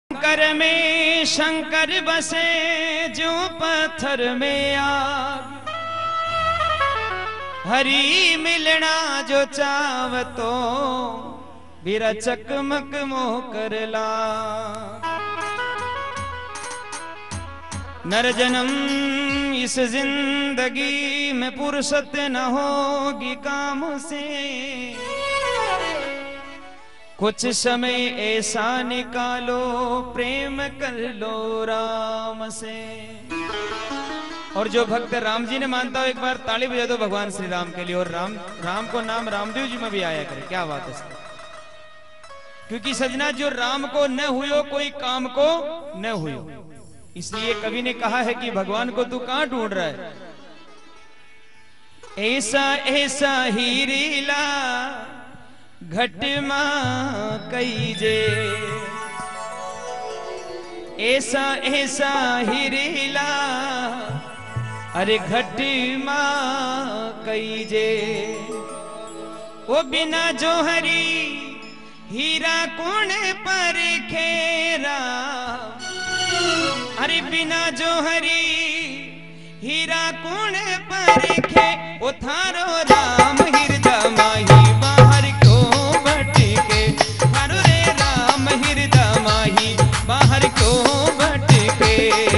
शंकर में शंकर बसे जो पत्थर में आग, हरी मिलना जो चावतो बिरा चकमक मोह करला। नर जन्म इस जिंदगी में फुर्सत न होगी काम से, कुछ समय ऐसा निकालो प्रेम कर लो राम से। और जो भक्त राम जी ने मानता हो एक बार ताली बजा दो भगवान श्री राम के लिए। और राम को नाम रामदेव जी में भी आया करे, क्या बात है सर। क्योंकि सजना जो राम को न हुयो कोई काम को न हुयो, इसलिए कवि ने कहा है कि भगवान को तू कहां ढूंढ रहा है। ऐसा ऐसा ही रीला घट मां कईजे, ऐसा ऐसा ही रीला अरे घट मां कईजे। वो बिना जोहरी हीरा कौन पर खेरा, अरे बिना जोहरी हीरा कौन पर खे। वो थारो राम हृदय माही बाहर क्यों भटके, थारो रे राम हृदय माही बाहर क्यों भटके।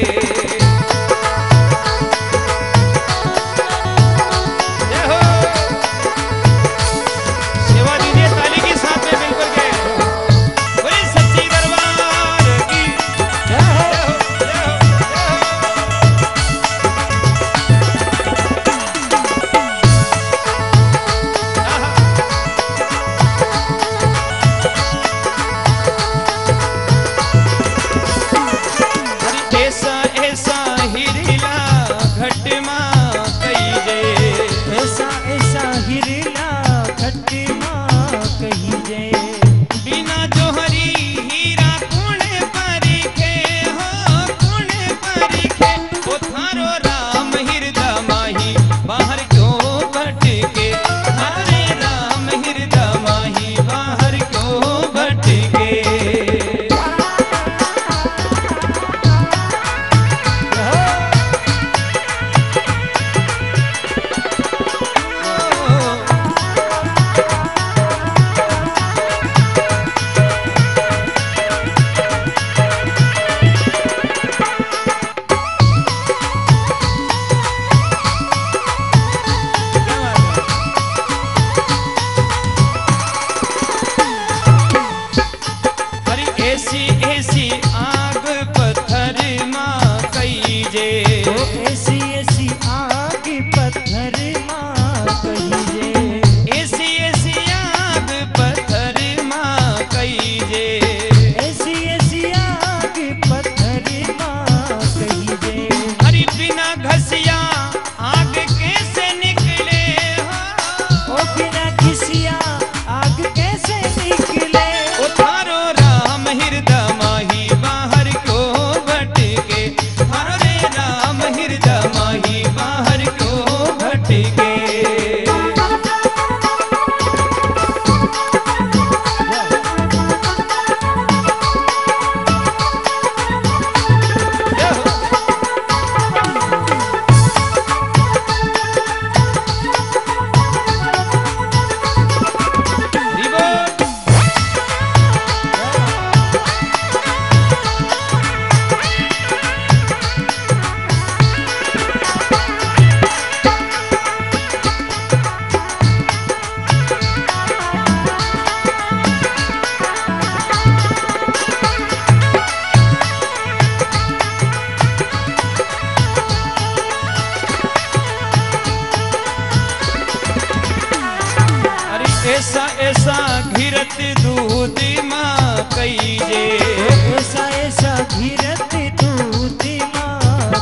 ऐसा ऐसा घिरत दूध मां कईजे, ऐसा ऐसा घिरत दूध मां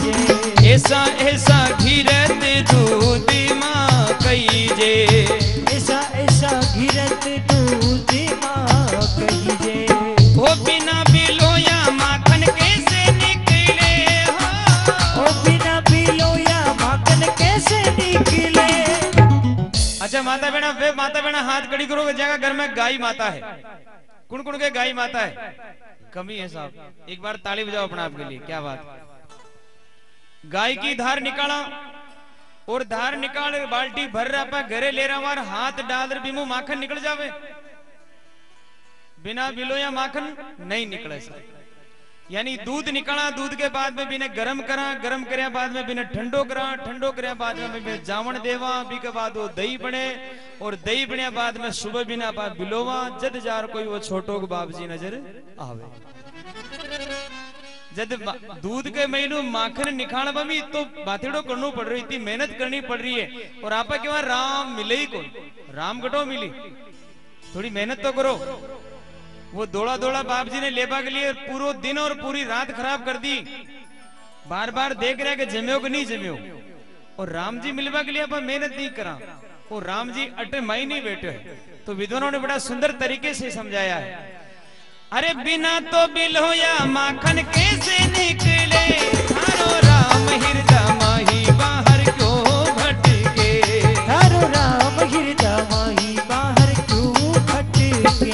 कईजे, ऐसा ऐसा घिरत दूध मां कईजे, ऐसा ऐसा घिरत दूध मां कईजे। वो बिना बिलोया माखन कैसे निकले हो, वो बिना बिलोया माखन कैसे निकले। अच्छा माता बहना हाथ खड़ी करो, जगह घर में गाय माता है कुण कुण के गाय माता है, कमी है साहब। एक बार ताली बजाओ अपना आपके लिए, क्या बात। गाय की धार निकाला और धार निकाल बाल्टी भर रहा पा घरे ले रहा हमार हाथ डाल रहे बीमो माखन निकल जावे, बिना बिलो या माखन नहीं निकले साहब। यानी दूध निकाला, दूध के बाद में बिना गरम करा, गरम करया बाद में बिना ठंडो करा, ठंडो करया बाद में बिना जावण देवा, बी के बाद वो दही बने और दही बने बाद में सुबह बिना पा बिलोवा जद जार कोई वो छोटो को बाप जी नजर आवे। जद दूध के महीनों माखन निकालवा में तो बातेड़ो करनो पड़ रही, इतनी मेहनत करनी पड़ रही है। और आपा क्या राम मिले ही कौन, राम गटो मिली, थोड़ी मेहनत तो करो। वो दौड़ा दौड़ा बाप जी ने लेबा के लिए पूरा दिन और पूरी रात खराब कर दी, बार बार देख रहे कि जम्यो कि नहीं जम्यो। और राम जी मिलवा के लिए अपन मेहनत नहीं करा, और राम जी अटे माई नहीं बैठे। तो विद्वानों ने बड़ा सुंदर तरीके से समझाया है। अरे बिना तो बिलो या माखन कैसे निकले, थारो राम हृदय माही बाहर क्यों भटके, थारो राम हृदय माही बाहर क्यों भटके,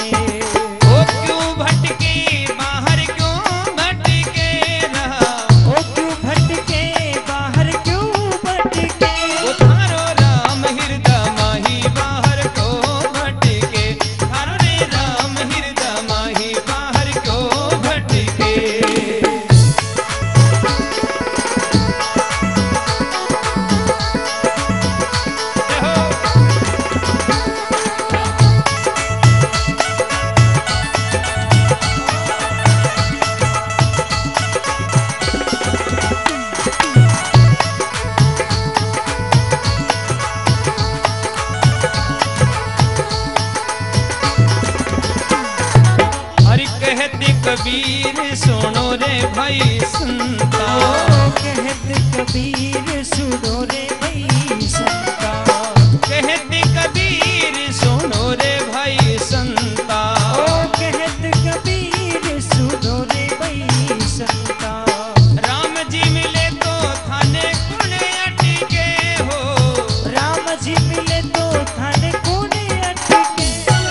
कबीर सुनो रे भाई संता, कहते कबीर सुनो रे भाई संता, कहते कबीर सुनो रे भाई संता, कहते कबीर सुनो रे भाई संता। राम जी मिले तो थाने कुने अटके हो, राम जी मिले तो थाने कुने अटके।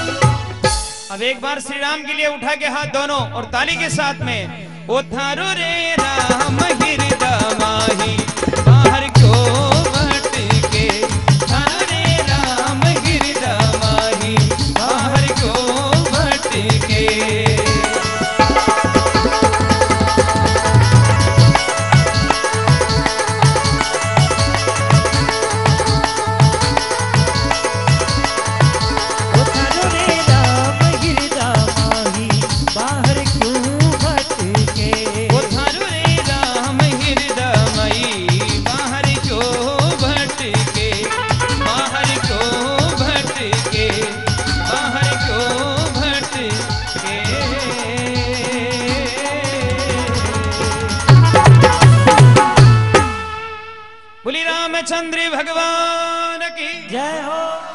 अब एक बार श्री राम के लिए उठा के हाथ दोनों और ताली के साथ में, ओ थारो रे राम हृदय माही बाहर क्यों भटके, थारो रे राम हृदय माही बाहर क्यों भटके। बोली रामचंद्र भगवान की जय हो।